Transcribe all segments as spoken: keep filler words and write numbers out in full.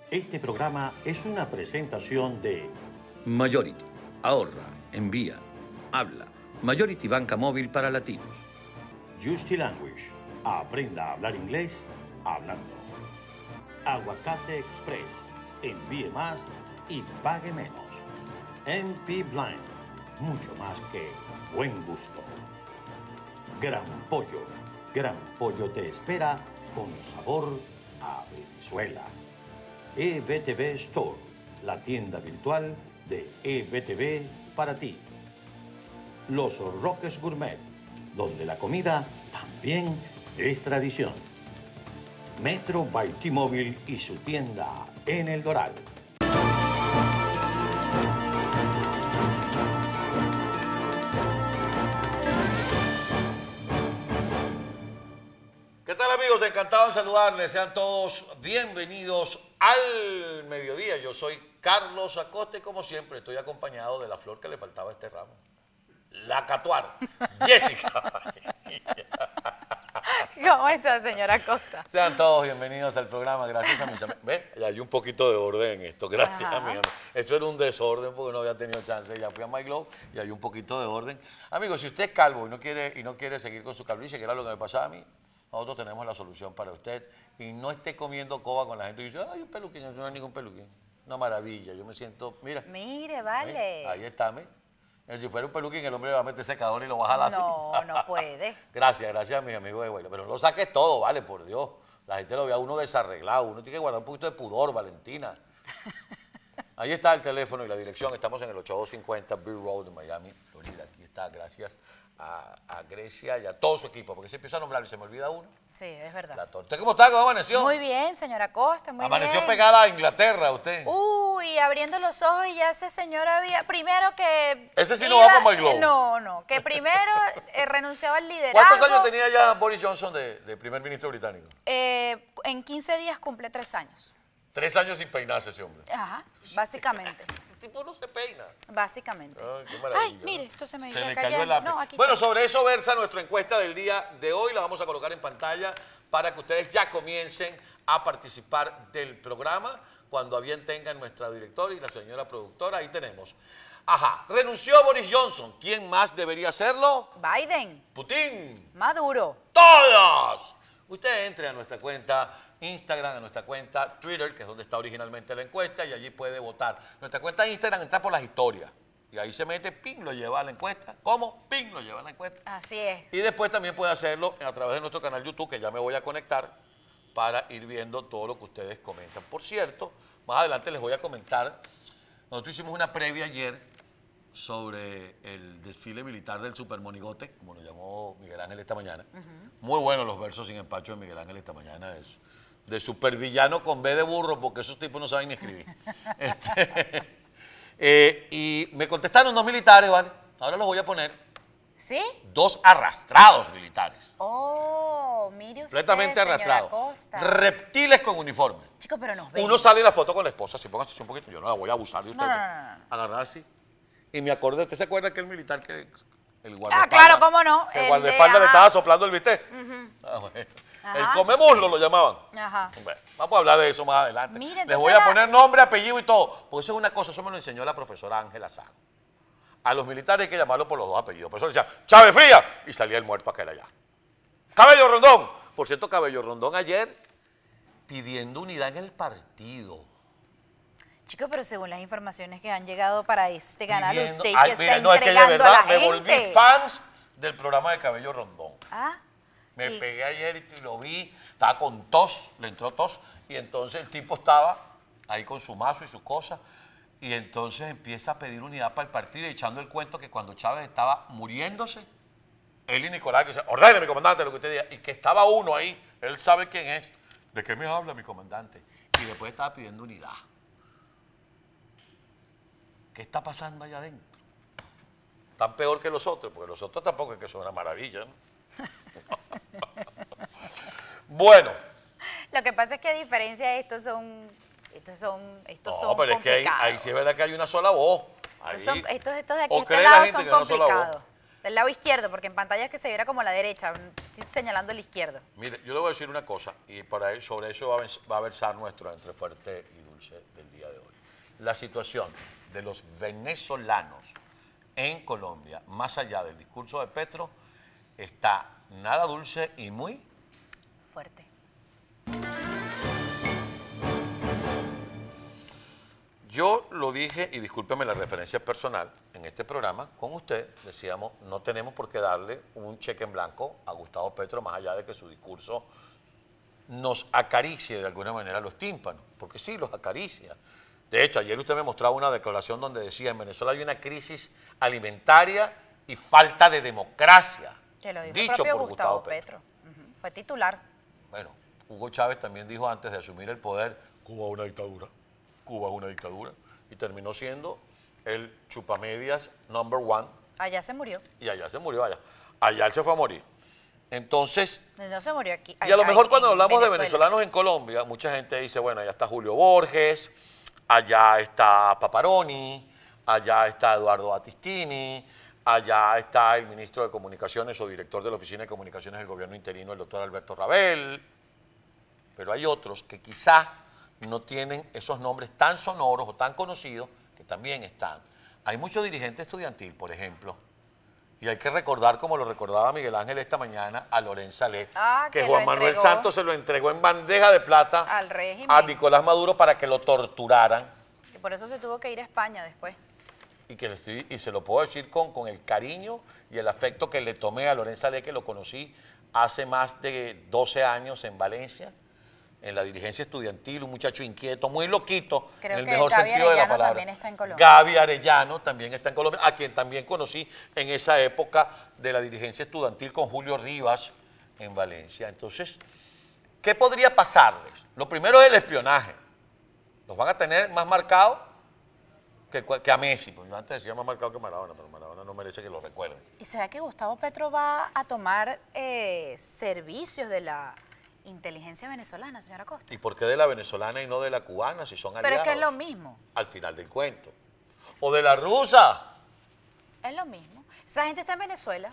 Este programa es una presentación de Majority. Ahorra, envía, habla. Majority Banca Móvil para latinos. Justy Language. Aprenda a hablar inglés hablando. Aguacate Express. Envíe más y pague menos. M P Blind. Mucho más que buen gusto. Gran Pollo. Gran Pollo te espera con sabor a Venezuela. E B T V Store, la tienda virtual de E B T V para ti. Los Roques Gourmet, donde la comida también es tradición. Metro by T-Mobile y su tienda en El Doral. ¿Qué tal, amigos? Encantado en saludarles. Sean todos bienvenidos al mediodía. Yo soy Carlos Acosta y como siempre estoy acompañado de la flor que le faltaba a este ramo. La Catuar, Jessica. ¿Cómo está, señora Acosta? Sean todos bienvenidos al programa. Gracias a mis amigos. ¿Ve? Ya hay un poquito de orden en esto. Gracias, Ajá. amigos. Esto era un desorden porque no había tenido chance. Ya fui a My Globe y hay un poquito de orden. Amigos, si usted es calvo y no quiere, y no quiere seguir con su calvicie, que era lo que me pasaba a mí, nosotros tenemos la solución para usted. Y no esté comiendo coba con la gente y dice, ay, un peluquín, yo no hay ningún peluquín. Una maravilla. Yo me siento, mira. Mire, vale. ¿Eh? Ahí está, ¿me? Si fuera un peluquín, el hombre le va a meter secador y lo va a jalar así. No, no puede. Gracias, gracias a mis amigos de vuelo. Pero no lo saques todo, vale, por Dios. La gente lo ve a uno desarreglado. Uno tiene que guardar un poquito de pudor, Valentina. Ahí está el teléfono y la dirección. Estamos en el ochenta y dos cincuenta Beer Road de Miami, Florida. Aquí está, gracias a, a Grecia y a todo su equipo. Porque se empieza a nombrar y se me olvida uno. Sí, es verdad. La torta. ¿Cómo está? ¿Cómo amaneció? Muy bien, señora Acosta, muy Amaneció bien. pegada a Inglaterra, usted. Uy, abriendo los ojos y ya ese señor había... Primero que... Ese sí no va para My Globe. No, no, que primero eh, renunciaba al liderazgo. ¿Cuántos años tenía ya Boris Johnson de, de primer ministro británico? Eh, en quince días cumple tres años. Tres años sin peinarse ese hombre. Ajá, básicamente. El tipo no se peina. Básicamente. Ay, qué maravilla. Ay, mire, esto se me Se iba le cayendo. cayó el lápiz. No, aquí bueno, está. sobre eso versa nuestra encuesta del día de hoy. La vamos a colocar en pantalla para que ustedes ya comiencen a participar del programa. Cuando a bien tengan nuestra directora y la señora productora, ahí tenemos. Ajá, renunció Boris Johnson. ¿Quién más debería hacerlo? Biden, Putin. Maduro. ¡Todos! Usted entre a nuestra cuenta Instagram, a nuestra cuenta Twitter, que es donde está originalmente la encuesta, y allí puede votar. Nuestra cuenta Instagram entra por las historias. Y ahí se mete, ping, lo lleva a la encuesta. ¿Cómo? Ping, lo lleva a la encuesta. Así es. Y después también puede hacerlo a través de nuestro canal YouTube, que ya me voy a conectar, para ir viendo todo lo que ustedes comentan. Por cierto, más adelante les voy a comentar, nosotros hicimos una previa ayer sobre el desfile militar del Supermonigote, como lo llamó Miguel Ángel esta mañana. Uh-huh. Muy buenos los versos sin empacho de Miguel Ángel esta mañana, de, de supervillano con B de burro, porque esos tipos no saben ni escribir. este, eh, y me contestaron dos militares, ¿vale? Ahora los voy a poner. ¿Sí? Dos arrastrados militares. Oh, mire usted, Completamente arrastrados. Acosta. Reptiles con uniforme. Chicos, pero nos ven. Uno sale en la foto con la esposa, si pónganse un poquito, yo no la voy a abusar de ustedes. No, no, no, no. Agarrar así. Y me acordé, ¿usted se acuerda que el militar que el guardaespaldas? Ah, claro, cómo no. El El guardaespaldas de- le estaba soplando el bistec. Ujú. Ah, bueno. Ajá. El come muslo lo llamaban. Ajá. Bueno, vamos a hablar de eso más adelante. Mire, Les entonces voy a la- poner nombre, apellido y todo. Porque eso es una cosa, eso me lo enseñó la profesora Ángela Sá. A los militares hay que llamarlo por los dos apellidos. Por eso decía, Chávez Fría, y salía el muerto aquel allá. Cabello Rondón. Por cierto, Cabello Rondón ayer pidiendo unidad en el partido. Chicos, pero según las informaciones que han llegado para este canal, Pidiendo- usted Ay, que mira, está no, es que de entregando verdad a la me gente. volví fans del programa de Cabello Rondón. Ah, Me y- pegué ayer y lo vi, estaba con tos, le entró tos, y entonces el tipo estaba ahí con su mazo y sus cosas, y entonces empieza a pedir unidad para el partido, y echando el cuento que cuando Chávez estaba muriéndose, él y Nicolás, que dice, ordene, mi comandante, lo que usted diga, y que estaba uno ahí, él sabe quién es, ¿de qué me habla mi comandante? Y después estaba pidiendo unidad. ¿Qué está pasando allá adentro? Tan peor que los otros, porque los otros tampoco es que son una maravilla, ¿no? Bueno. lo que pasa es que a diferencia de estos son, estos son, estos No, son pero es que ahí, complicados. ahí sí es verdad que hay una sola voz. Ahí. Estos, son- estos, estos de aquí, O este cree la lado gente son que no es una sola voz. complicados. Del lado izquierdo, porque en pantalla es que se viera como la derecha. Estoy señalando el izquierdo. Mire, yo le voy a decir una cosa, y para él, sobre eso va a, va a versar nuestro Entre Fuerte y Dulce del día de hoy. La situación de los venezolanos en Colombia, más allá del discurso de Petro, está nada dulce y muy Fuerte. Yo lo dije, y discúlpeme la referencia personal, en este programa con usted decíamos, no tenemos por qué darle un cheque en blanco a Gustavo Petro, más allá de que su discurso nos acaricie de alguna manera los tímpanos, porque sí, los acaricia. De hecho, ayer usted me mostraba una declaración donde decía, en Venezuela hay una crisis alimentaria y falta de democracia. Que lo dijo dicho el propio por Gustavo, Gustavo Petro. Petro. Uh-huh. Fue titular. Bueno, Hugo Chávez también dijo antes de asumir el poder, Cuba es una dictadura. Cuba es una dictadura, y terminó siendo el chupamedias number one. Allá se murió. Y allá se murió, allá. Allá él se fue a morir. Entonces, No se murió aquí. y a lo Ay, mejor ay, cuando en hablamos Venezuela. de venezolanos en Colombia, mucha gente dice, bueno, allá está Julio Borges, allá está Paparoni, allá está Eduardo Battistini, allá está el ministro de Comunicaciones o director de la Oficina de Comunicaciones del Gobierno Interino, el doctor Alberto Rabel. Pero hay otros que quizá no tienen esos nombres tan sonoros o tan conocidos que también están. Hay muchos dirigentes estudiantil, por ejemplo, y hay que recordar, como lo recordaba Miguel Ángel esta mañana, a Lorenza Let, Ah, que que Juan lo Manuel entregó Santos se lo entregó en bandeja de plata al régimen. a Nicolás Maduro para que lo torturaran. Y por eso se tuvo que ir a España después. Y, que le estoy, y se lo puedo decir con, con el cariño y el afecto que le tomé a Lorenza Let, que lo conocí hace más de doce años en Valencia, en la dirigencia estudiantil, un muchacho inquieto, muy loquito, Creo en el que mejor Gaby sentido de la Arellano palabra. también está en Colombia. Gaby Arellano también está en Colombia, a quien también conocí en esa época de la dirigencia estudiantil con Julio Rivas en Valencia. Entonces, ¿qué podría pasarles? Lo primero es el espionaje. Los van a tener más marcados que, que a Messi. Pues yo antes decía más marcado que Maradona, pero Maradona no merece que lo recuerden. ¿Y será que Gustavo Petro va a tomar eh, servicios de la inteligencia venezolana, señora Costa? ¿Y por qué de la venezolana y no de la cubana, si son aliados? Pero es que es lo mismo. Al final del cuento. O de la rusa. Es lo mismo. Esa gente está en Venezuela.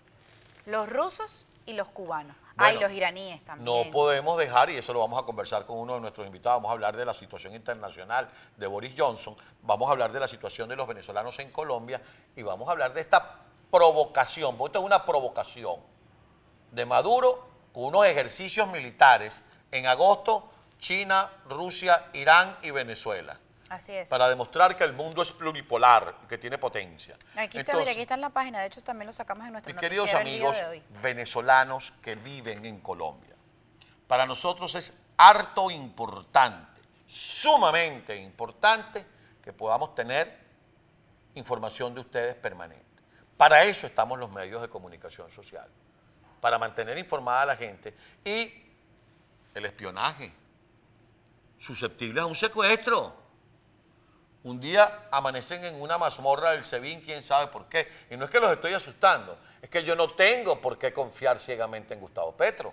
Los rusos y los cubanos. Bueno, Ay, los iraníes también. No podemos dejar, y eso lo vamos a conversar con uno de nuestros invitados, vamos a hablar de la situación internacional de Boris Johnson, vamos a hablar de la situación de los venezolanos en Colombia y vamos a hablar de esta provocación, porque esto es una provocación de Maduro con unos ejercicios militares en agosto, China, Rusia, Irán y Venezuela. Así es. Para demostrar que el mundo es pluripolar, que tiene potencia. Aquí está, Entonces, mira, aquí está en la página. De hecho, también lo sacamos en nuestro mis queridos noticiero el día amigos de hoy. venezolanos que viven en Colombia, para nosotros es harto importante, sumamente importante, que podamos tener información de ustedes permanente. Para eso estamos los medios de comunicación social, para mantener informada a la gente. Y el espionaje, susceptible a un secuestro. Un día amanecen en una mazmorra del SEBIN, quién sabe por qué. Y no es que los estoy asustando, es que yo no tengo por qué confiar ciegamente en Gustavo Petro.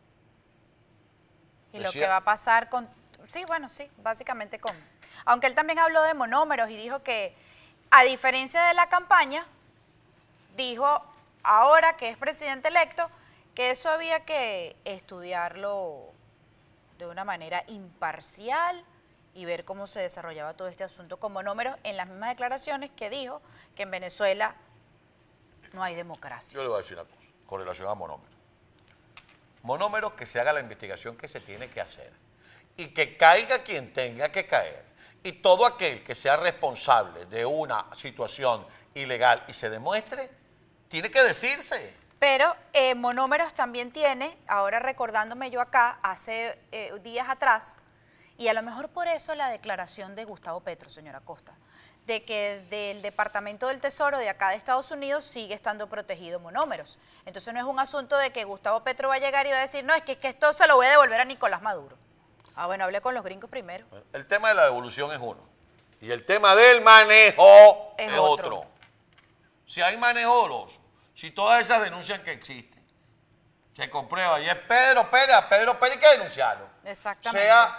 Y lo Decía- que va a pasar con... Sí, bueno, sí, básicamente con... Aunque él también habló de monómeros y dijo que, a diferencia de la campaña, dijo ahora que es presidente electo, que eso había que estudiarlo de una manera imparcial y ver cómo se desarrollaba todo este asunto con monómeros en las mismas declaraciones que dijo que en Venezuela no hay democracia. Yo le voy a decir una cosa con relación a monómeros. Monómeros, que se haga la investigación que se tiene que hacer y que caiga quien tenga que caer. Y todo aquel que sea responsable de una situación ilegal y se demuestre, tiene que decirse. Pero eh, Monómeros también tiene, ahora recordándome yo acá, hace eh, días atrás, y a lo mejor por eso la declaración de Gustavo Petro, señora Costa, de que del Departamento del Tesoro de acá de Estados Unidos sigue estando protegido Monómeros. Entonces no es un asunto de que Gustavo Petro va a llegar y va a decir, no, es que, es que esto se lo voy a devolver a Nicolás Maduro. Ah, bueno, hablé con los gringos primero. El tema de la devolución es uno. Y el tema del manejo Es es, otro. otro. Si hay manejo doloso, si todas esas denuncias que existen, se comprueba y es Pedro Pérez, a Pedro Pérez hay que denunciarlo. Exactamente. Sea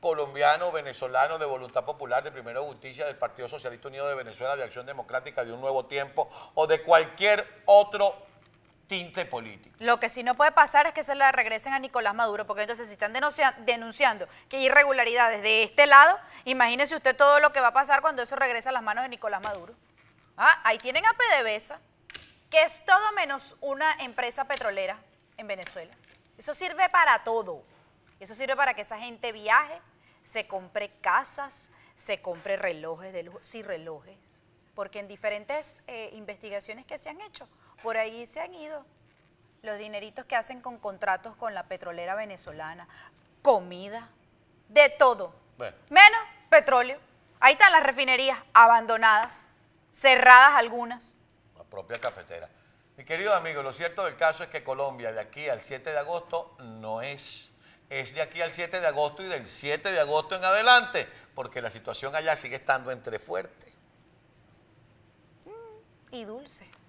colombiano, venezolano, de Voluntad Popular, de Primero Justicia, del Partido Socialista Unido de Venezuela, de Acción Democrática, de Un Nuevo Tiempo o de cualquier otro tinte político. Lo que sí no puede pasar es que se le regresen a Nicolás Maduro, porque entonces si están denuncia- denunciando que hay irregularidades de este lado, imagínese usted todo lo que va a pasar cuando eso regresa a las manos de Nicolás Maduro. Ah, ahí tienen a PDVSA, que es todo menos una empresa petrolera en Venezuela. Eso sirve para todo. Eso sirve para que esa gente viaje, se compre casas, se compre relojes de lujo, sí, relojes, porque en diferentes eh, investigaciones que se han hecho, por ahí se han ido los dineritos que hacen con contratos con la petrolera venezolana, comida, de todo, Bueno. menos petróleo. Ahí están las refinerías abandonadas, cerradas algunas. La propia cafetera. Mi querido amigo, lo cierto del caso es que Colombia de aquí al siete de agosto no es, es de aquí al siete de agosto y del siete de agosto en adelante, porque la situación allá sigue estando entre fuerte Y dulce.